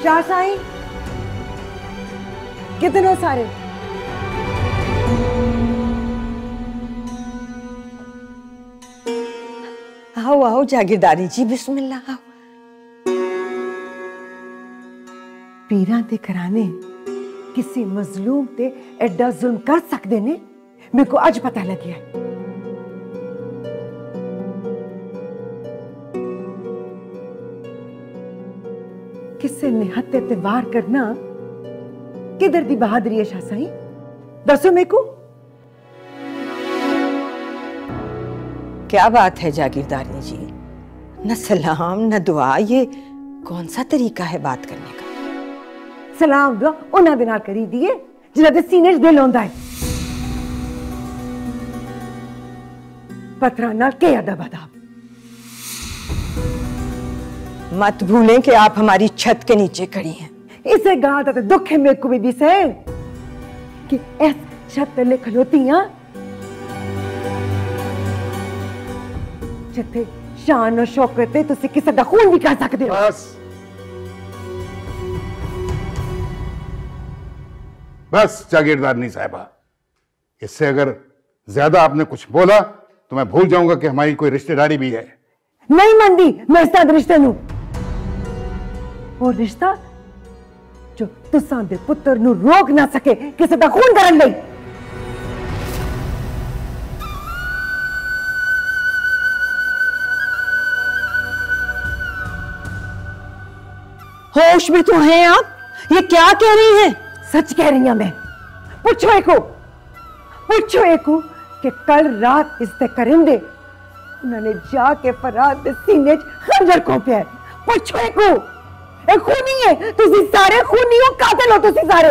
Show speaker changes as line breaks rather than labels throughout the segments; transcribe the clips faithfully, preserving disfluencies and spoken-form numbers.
शाह साईं कितने सारे? आओ आओ जागीरदारी जी, बिस्मिल्लाह। आओ। पीरां दे घराने किसी मजलूम ते एडा जुल्म कर सकते ने, मेरे को अज पता लग गया। किसे निहत्ते ते वार करना किधर दी बहादुरी है शाह साईं? दसो मेरे को।
क्या बात है जागीरदारनी जी, न सलाम न दुआ, ये कौन सा तरीका है बात करने का?
सलाम दुआ उन्हां दे नाल करी दिए जिन्हां दे सीने च दिल होंदा है। पत्थरां नाल के अदब अदाब।
मत भूलें कि आप हमारी छत के नीचे खड़ी हैं।
इसे गाल दा ते दुख है मेरे को भी दिसे कि इस छत तले खलोती हां जिथे शान और शौकत है तुसी किसी दा खून भी कर सकते हो।
बस बस जागीरदारनी साहिबा, इससे अगर ज्यादा आपने कुछ बोला तो मैं भूल जाऊंगा कि हमारी कोई रिश्तेदारी भी है।
नहीं मनदी मैं इस तरह रिश्ते नू, वो रिश्ता जो तुसां दे पुत्र नू रोक ना सके किसी दा खून करन लई।
होश में तो हैं आप? ये क्या कह रही हैं?
सच कह रही हूं मैं। पूछो एको पूछो एको कि कल रात इसते करिंदे उन्होंने जाके फराद दे सीने च खंजर कोपिया। पूछो एको, एक खूनी है, तुसी सारे खूनी हो, कातिल हो तुसी सारे।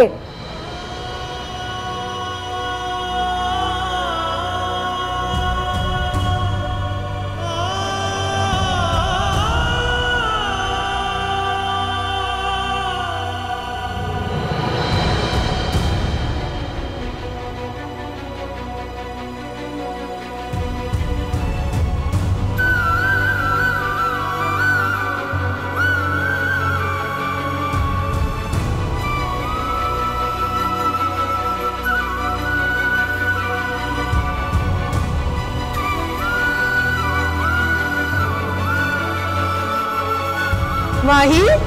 माही